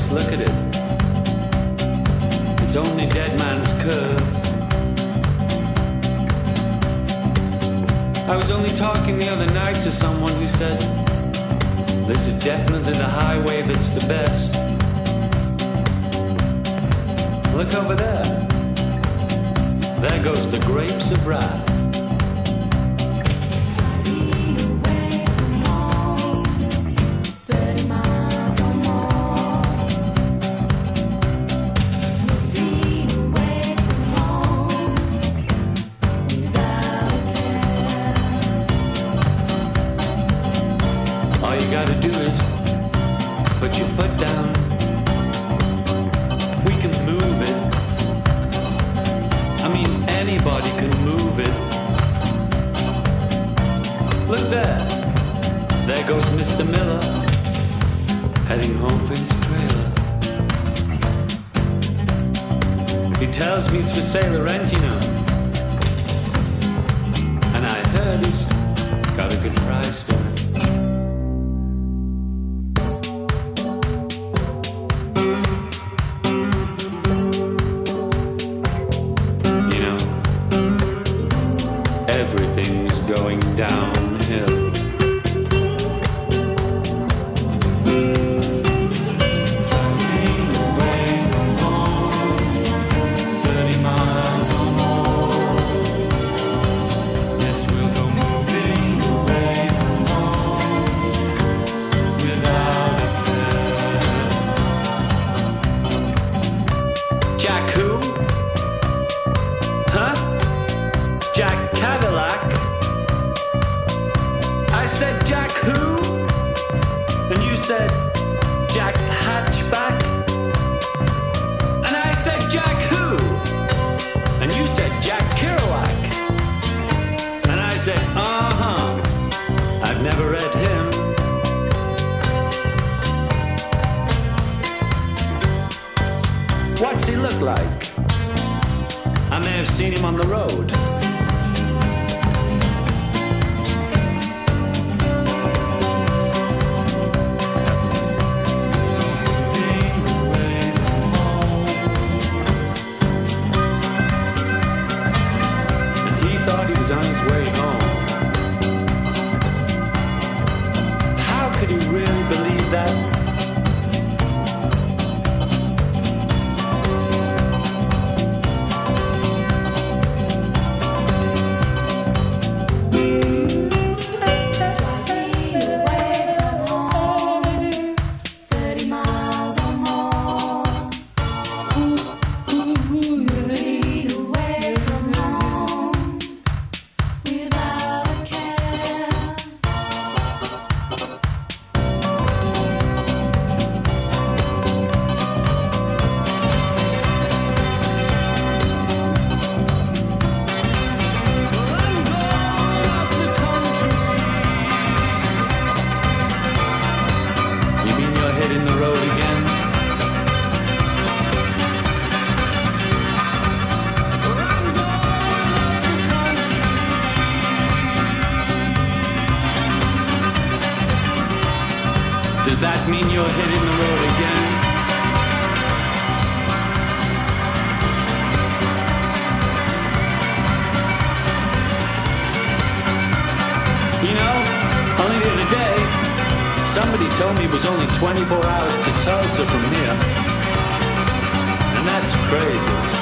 Just look at it. It's only dead man's curve. I was only talking the other night to someone who said, this is definitely the highway that's the best. Look over there. There goes the grapes of wrath. All you gotta do is put your foot down. We can move it. I mean, anybody can move it. Look there. There goes Mr. Miller, heading home for his trailer. He tells me it's for sale or rent, you know. And I heard he's got a good price for it. Everything's going downhill. Driving away from home, 30 miles or more. Yes, we'll go moving away from home without a care. Jack who? Huh? Jack Cadillac? I said Jack who? And you said Jack Hatchback? And I said Jack who? And you said Jack Kerouac? And I said, uh-huh, I've never read him. What's he look like? I may have seen him on the road. On his way home. How could he really believe that? Does that mean you're hitting the road again? You know, only the other day, somebody told me it was only 24 hours to Tulsa from here. And that's crazy.